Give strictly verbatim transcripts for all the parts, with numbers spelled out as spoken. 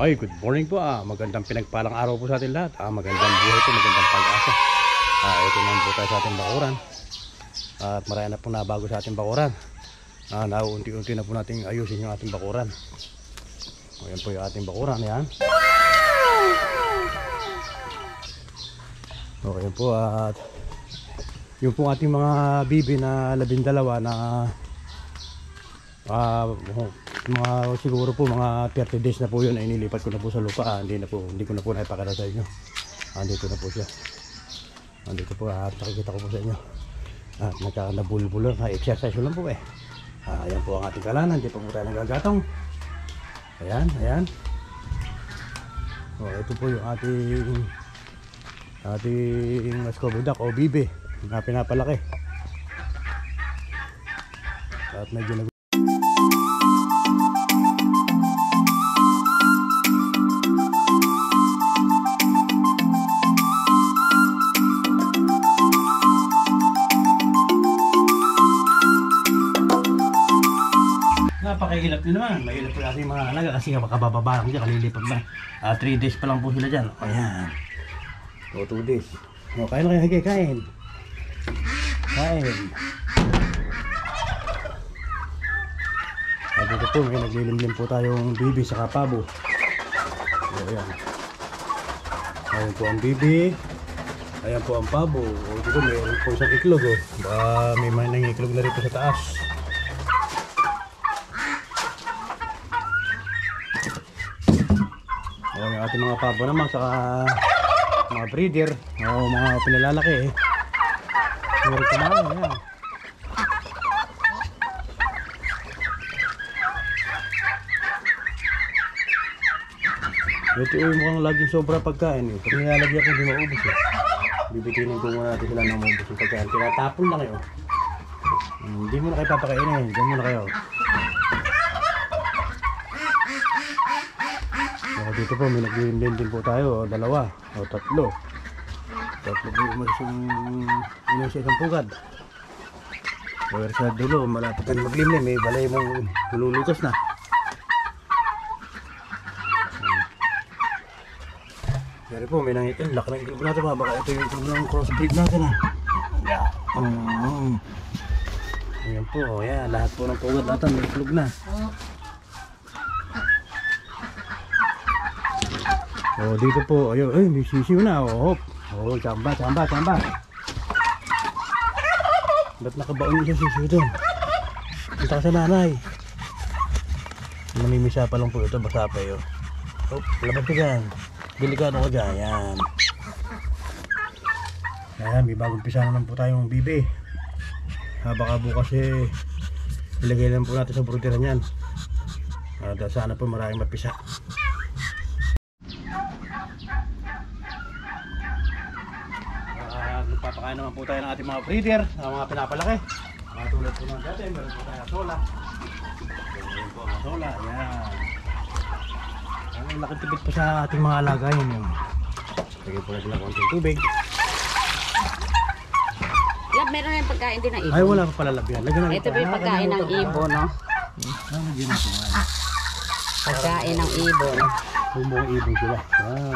Ay, good morning po ah. Magandang pinagpalang araw po sa atin lahat. Ah, magandang buhay po, magandang pag-asa. Ah, ito naman po tayo sa ating bakuran. Ah, at marami na po nabago sa ating bakuran. Ah, naunti-unti na po nating ayusin yung ating bakuran. Ayan po yung ating bakuran, yan. Okay po at yung po ating mga bibi na labindalawa na ah, mga siguro po mga thirty days na po yun ay nilipat ko na po sa lupa. Ah, hindi na po, hindi ko na po naipakita sa inyo. Ah, dito na po siya. Ah, dito po at nakikita ko po sa inyo. At nagkakandabulbul lang. Exercise lang po eh. Ah, ayan po ang ating kalanan. Hindi pa po tayo nagagatong. Ayan, ayan. Oh, ito po yung ating ating mascobudak o bibi na pinapalaki. At medyo nag napakahilap nyo naman. Mahilap po natin mga alaga kasi makabababa lang dyan, kalilipat lang. uh, three days pa lang po sila dyan. Ayan. O two days. O, kain na kayo, hagi, kain. Kain. At dito po, may naglilimlim po tayong bibi sa kapabo. O, ayan. Ayan po ang bibi. Ayan po ang pabo. O, dito mayroon po isang iklog. O. Baka may manang iklog na rito sa taas. Yung ating mga pabo naman saka mga breeder o mga pinalalaki eh. Meron kumain yan. Ito yung mukhang laging sobra pagkain eh. Pag nilalagyan ko hindi maubos eh. Bibitinin ko muna natin sila ng maubos yung pagkain. Tinatapon lang kayo. Hindi mo na kayo papakainin. Diyan muna kayo. Dito po may naglilimlim din po tayo, dalawa o tatlo. Tatlo po umalis yung yun sa isang pugad. Pero sa dulo malapit na maglimlim, may balay mong lulutas na. Pero po may nangitin, laki ng itlog natin ba? Baka ito yung itlog ng crossbreed natin ha. Yeah. Um, ayan po, yan, lahat po ng pugad natin may itlog na. Oh, dito po, ayun, ay, may sisiw na, oh, hop. Oh, chamba, chamba, chamba. Ba't nakabaon yung sisiw doon? Punta ka sa nanay. Mamimisa pa lang po ito, basa pa yun. Oh, labas ka dyan. Delikado ka dyan, yan. Ayan, may bagong pisa naman po tayong bibi. Ha, baka bukas eh, ilagay lang po natin sa bruderan yan. At sana po maraming mapisa. Papakain naman po tayo ng ating mga breeder, ng mga pinapalaki. Mga tulad po ng dati, meron po tayo sola. Meron po ang sola, yan. Ang laking tipid po sa ating mga alaga yun yung lagyan po natin ng konting tubig. Lab, meron na yung pagkain din ng ibon. Ay, wala pa pala lab yan. Ito po yung pagkain ng ibon, no? Ano din ito? Pagkain ng ibon. Bumuong ibon sila. Yan.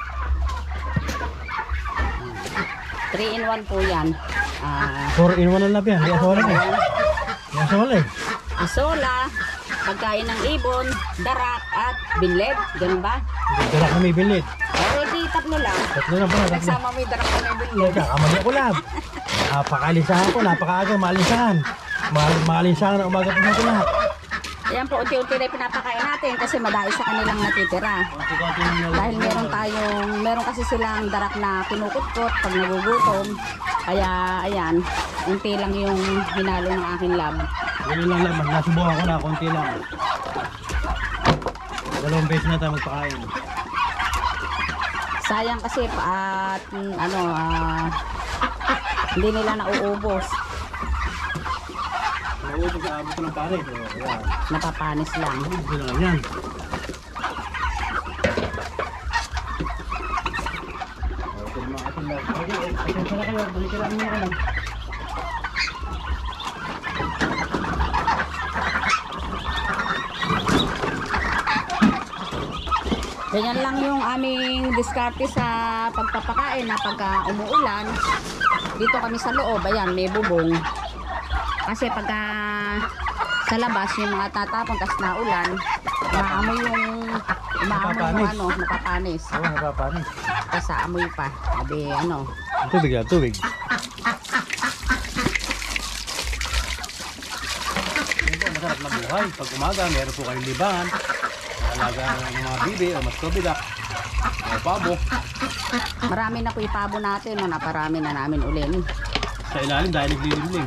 three in one po yan. Ah, four in one ang lab yan. Hindi asola eh. Hindi asola eh. isola, pagkain ng ibon, darak at binled. Ganun ba? Darak na may binlid. Pero di tatlo lang. Tatlo lang pala. Nagsama mo yung darak na may binled. Kamali ako lab. Napakalisahan ko. Napakaaga. Maalisahan. Maalisahan na umaga po natin lahat. Ayan po, unti-unti na pinapakain natin kasi madai sa kanilang natitira. Dahil meron tayong, meron kasi silang darak na kinukutkot pag nagugutom. Kaya, ayan, unti lang yung hinalo ng aking lab. Ganun lang laman, nasubukan ko na, konti lang. Dalawang beses na tayo magpakain. Sayang kasi at, ano, uh, hindi nila nauubos. Nauubos sa abot ng pares. Ayan. Napapanis lang. Hindi lang yan. Ito naman ating lab. Okay, pasensya na kayo. Balikan lang nyo ka lang. Ganyan lang yung aming diskarte sa pagpapakain na pagka umuulan. Dito kami sa loob, ayan, may bubong. Kasi pagka sa labas, yung mga tatapon, tas naulan, maamoy yung, maamoy yung ano, napapanis. Oo, napapanis. Tas aamoy pa. Sabi, ano. Tubig yan, tubig. Masarap na buhay. Pag umaga, meron po kayong libangan. Alagaan ng mga bibi o mas probidak. O pabo. Marami na po ipabo natin, no? Naparami na namin ulin. Sa ilalim dahil naglilimlim.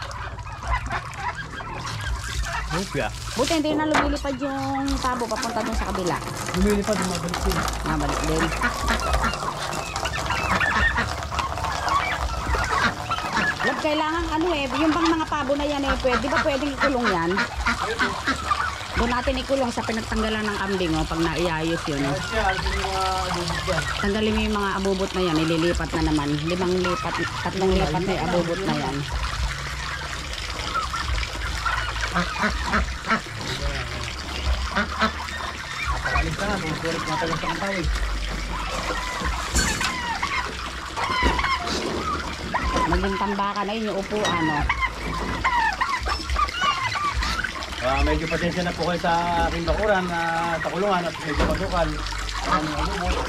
Hopya. Buti hindi na lumilipad yung pabo papunta dun sa kabila. Lumilipad, lumabalik din. Nabalik din. Lab, kailangan ano eh, yung bang mga pabo na yan eh, pwede ba pwedeng ikulong yan? Doon natin ikulong sa pinagtanggalan ng kambing, oh, pag naiayos yun. Oh. Tanggalin mo yung mga abubot na yan, ililipat na naman. Limang lipat, tatlong lipat na yung abubot na yan. Napakalis na, bukulit matagal sa kantawid. Maging tambaka na yun yung upuan, oh. Uh, medyo pasensya na po kayo sa aking bakuran na uh, takulungan at medyo masukal. Ang mga bubot.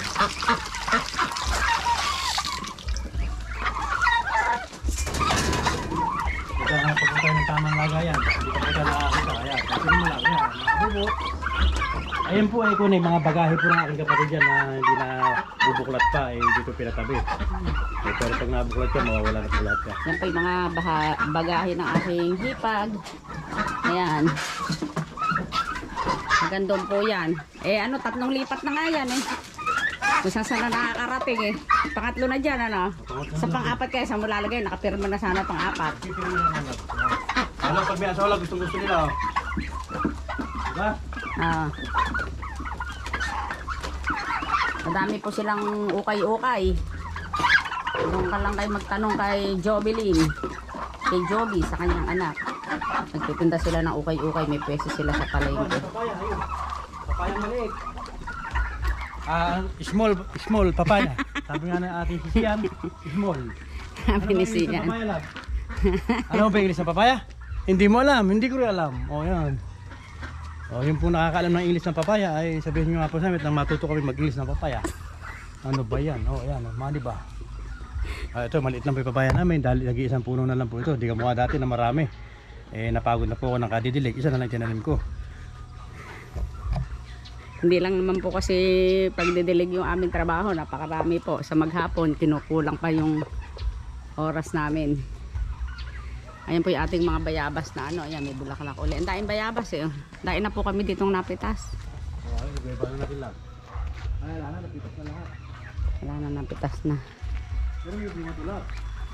Ito nga po tayo ng tamang lagayan. Hindi pa po tayo nakakita. Kaya, kasi mo lang yan. Mga bubot. Ayan po ay kunay mga bagahe po ng aking kapatid dyan na hindi na bubuklat pa. Eh, dito pinatabi. Eh, pero pag nabuklat yan, mawawala na po lahat yan. Yan po yung mga baha, bagahe ng aking hipag. Ayan. Magandong po yan. Eh ano, tatlong lipat na nga yan eh. Kung saan saan na nakakarating eh. Pangatlo na dyan ano. Sa pang-apat kaya sa mulalagay, nakapirma na sana pang-apat. Ano, pag may asawa gustong gusto nila oh. Diba? Ah. Madami po silang ukay-ukay. Doon ka lang kayo magtanong kay Jovelyn. Kay Joby sa kanyang anak. Nagtitinda sila ng ukay-ukay, may pwesto sila sa palengke. Papaya, ayun. Papaya maliit. Ah, small, small papaya. Sabi nga ng ating sisiyan, small. Sabi ni Sian. Ano ba English sa papaya? Hindi mo alam, hindi ko rin alam. O yan. O yung po nakakaalam ng English ng papaya ay sabihin nyo nga po sa amin nang matuto kami mag-English ng papaya. Ano ba yan? O yan, mali ba? Ah, ito, maliit lang po yung papaya namin dahil nag-iisang puno na lang po ito. Hindi ka mukha dati na marami. Eh, napagod na po ako ng kadidilig. Isa na lang tinanim ko. Hindi lang naman po kasi pagdidilig yung aming trabaho. Napakarami po. Sa maghapon, kinukulang pa yung oras namin. Ayan po yung ating mga bayabas na ano. Ayan, may bulaklak uli. Ang daing bayabas eh. Daing na po kami ditong napitas. Ay, iba na natin lang. Ay, wala na, napitas na lahat. Wala na, napitas na. Pero yung pinatulak.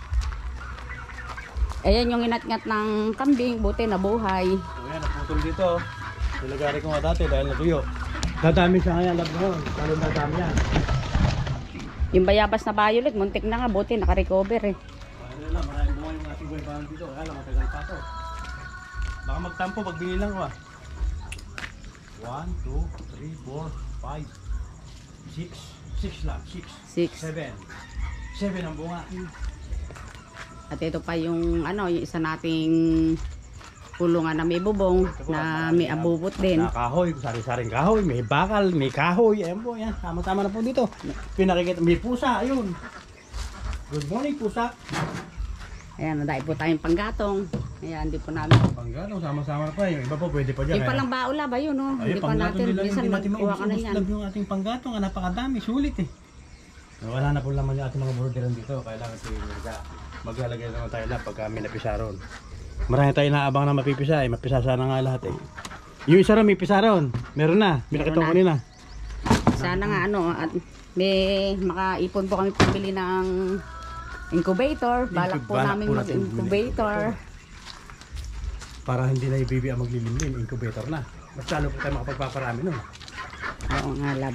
Ayan yung inat-ngat ng kambing, buti nabuhay. So yan, naputol dito. Nilagari ko nga dati dahil natuyo. Dadami siya ngayon, lab mo. Lalo dadami yan. Yung bayabas na violet, muntik na nga, buti nakarecover eh. Ano lang, maraming bunga yung ating buhay parang dito. Kaya lang, matagal pa to. Baka magtampo pag binilang ko ah. one, two, three, four, five, six. six lang, six. Six. seven. seven ang bunga. At ito pa yung ano, yung isa nating kulungan na may bubong, na may abubot din. Na kahoy, sari-saring kahoy, may bakal, may kahoy. Ayan po, yan. Tama-tama na po dito. Pinakikita, may pusa, ayun. Good morning, pusa. Ayan, nadai po tayong panggatong. Ayan, hindi po namin. Panggatong, sama-sama na pa. Yung iba po, pwede pa dyan. Yung palang baula ba yun, no? Ayun, Hindi pa panggatong natin, nila, minsan hindi natin magkuha ka na maubos yan. lang yung ating panggatong. Ah, napakadami, sulit eh. Wala na po naman yung ating mga burgeran dito. Kailangan ito yung maglalagay naman tayo na pag kami napisaron. Marami tayo naabang na mapipisa eh. Mapisa sana nga lahat eh. Yung isa ron, may pisa ron. Meron na. Binakita ko nila. Sana nga ano, at may makaipon po kami pambili ng incubator. Balak po Balak namin po natin mag-incubator. Para hindi na ibibi ang maglilimlim. Incubator na. Mas lalo po tayo makapagpaparami nun. Oo nga, lab.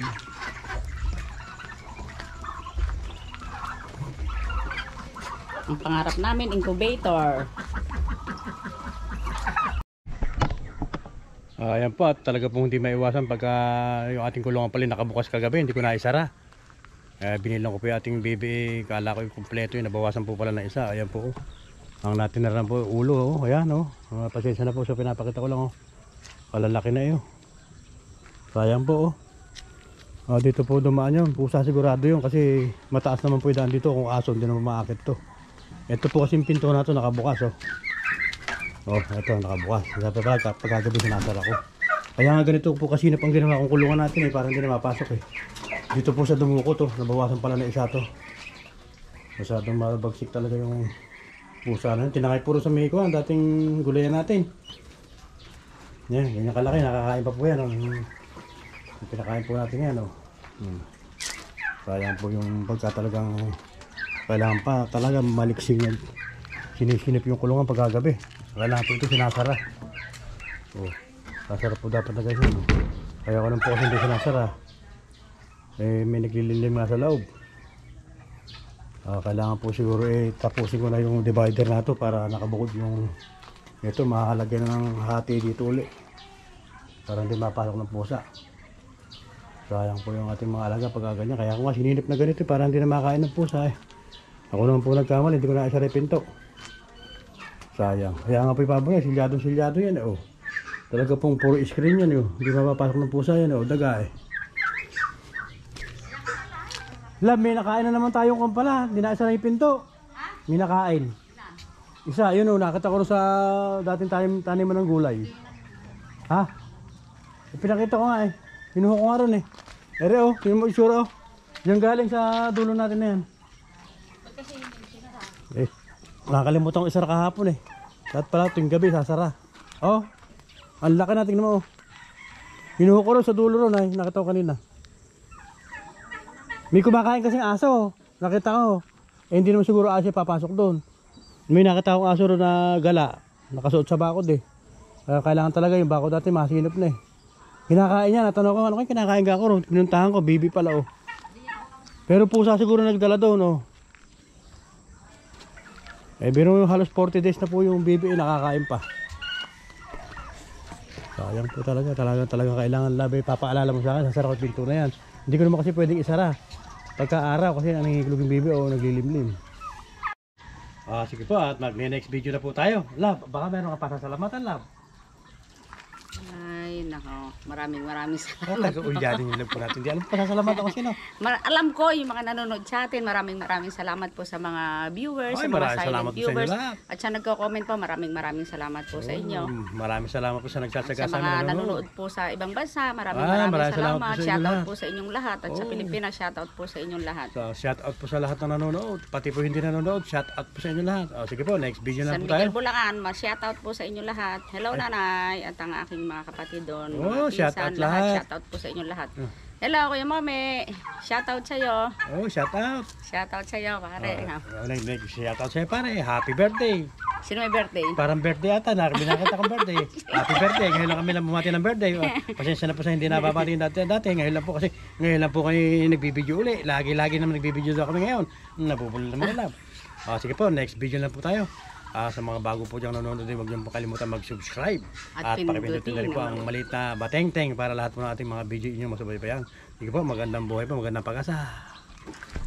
Ang pangarap namin, incubator. Ah, ayan po, at talaga pong hindi maiwasan pagka yung ating kulungan pala nakabukas kagabi, hindi ko na isara. Eh, binilang ko po yung ating baby, kala ko yung kumpleto yun, nabawasan po pala ng isa. Ayan po, oh. Ang natin na rin po ulo, oh. Ayan, oh. Uh, pasensya na po sa pinapakita ko lang, oh. Kalalaki na yun. Sayang po, oh. Uh, dito po dumaan yun, pusa sigurado yun kasi mataas naman po yung daan dito, kung aso hindi naman maakit to. Ito po kasi yung pinto na to nakabukas, oh. Oh, ito nakabukas. Sabi pala pagkagabi sinasara ko. Kaya nga ganito po kasi na pang ginawa kong kulungan natin eh, parang hindi na mapasok eh. Dito po sa dumuko to, nabawasan pala na isa to. Masyadong mabagsik talaga yung pusa na yun. Tinakay puro sa Mexico ang dating gulayan natin. Yan, ganyan kalaki, nakakain pa po yan. Ang pinakain po natin yan, oh. Hmm. Sayang po yung pagka talagang kailangan pa talaga maliksing yan. Sinisinip yung kulungan pagkagabi. Kailangan po ito sinasara. Oh, sasara po dapat na ganyan. Kaya ko nang po kasi hindi sinasara. Eh, may naglililim nga sa loob. Uh, kailangan po siguro eh tapusin ko na yung divider na to para nakabukod yung ito, mahalagyan ng hati dito uli para hindi mapasok ng pusa. Sayang po yung ating mga alaga pag ganyan. Kaya ako nga sininip na ganito para hindi na makain ng pusa eh. Ako naman po nagkamali, hindi ko na isara yung pinto. Sayang. Kaya nga po ipaboy, silyadong silyado yan eh, oh. Talaga pong puro screen yan eh, oh. Hindi mapapasok ng pusa yan eh, oh. Daga eh. Lab, may nakain na naman tayong kumpala. Hindi na isa na yung pinto. May nakain. Isa, yun o. Nakita ko sa dating tanim, taniman ng gulay. Ha? E, pinakita ko nga eh. Pinuha ko nga ron eh. Ere o, yun mo isura o. Diyan galing sa dulo natin na yan. Eh, nakakalimutan ko isara kahapon eh. Lahat pala tuwing gabi sasara. Oh, ang laki natin naman o. Pinuha ko ron sa dulo ron ay. Nakita ko kanina. May kumakain kasing aso, nakita ko. Eh hindi naman siguro aso papasok doon. May nakita akong aso ron na gala, nakasuot sa bakod eh. Kaya kailangan talaga yung bakod dati masinop na eh. Kinakain niya, natanong ko, ano kayo kinakain ka ako ron? Pinuntahan ko, bibi pala oh. Pero pusa siguro nagdala doon oh. Eh biro yung halos forty days na po yung bibi eh, nakakain pa. Sayang po talaga, talaga talaga kailangan labi. Papaalala mo sa akin, sasara ko pinto na yan. Hindi ko naman kasi pwedeng isara. Pagka-araw kasi nangingiklog yung bibi o naglilimlim. Ah, sige po at mag-next video na po tayo. Love, baka meron ka pasasalamatan, Love. Ay, nako. Maraming maraming Oh, salamat. nag-uulyanin yun lang po natin. Hindi alam pasasalamatan ko sino. Mar- alam ko yung mga nanonood sa atin. Maraming maraming salamat po sa mga viewers, Ay, sa mga maraming silent salamat po sa inyo viewers. lahat. At sa nagko-comment po, maraming maraming salamat po sa inyo. Mm, maraming salamat po sa nagsasaga Sa sa mga amin. nanonood po sa ibang bansa, maraming Ah, maraming, maraming salamat salamat. po sa inyo Shoutout lahat. po sa inyong lahat. At sa Oh. Pilipinas, shoutout po sa inyong lahat. So, shout out po sa lahat na nanonood. Pati po hindi nanonood, shout out po sa inyo lahat. Oh, sige po, next video na San po tayo. Miguel Bulacan, ma-shoutout po sa inyo lahat. Hello nanay at ang aking mga kapatid doon. Oh, mga shoutout pinsan, lahat. Shoutout po sa inyong lahat. Oh. Hello Kuya Mami, shoutout sa iyo. Oh, shout out. Shoutout sa iyo pare. ha? Oh, next, next, shout out sa'yo pare. Happy birthday. Sino may birthday? Parang birthday ata, nakakita kong birthday. Happy birthday, ngayon lang kami lang bumati ng birthday. Oh, pasensya na po sa hindi nababati dati, dati. Ngayon lang po kasi, ngayon lang po kayo nagbibideo uli. Lagi-lagi naman nagbibideo daw kami ngayon. Nabubulol naman na lang. Oh, sige po, next video na po tayo. Ah, sa mga bago po diyang nanonood, huwag niyong makalimutan mag-subscribe. At At pakipindutin na rin po pindutin ang maliit na bateng-teng para lahat po ng ating mga video inyo masubaybayan. Sige po, magandang buhay po, magandang pag-asa.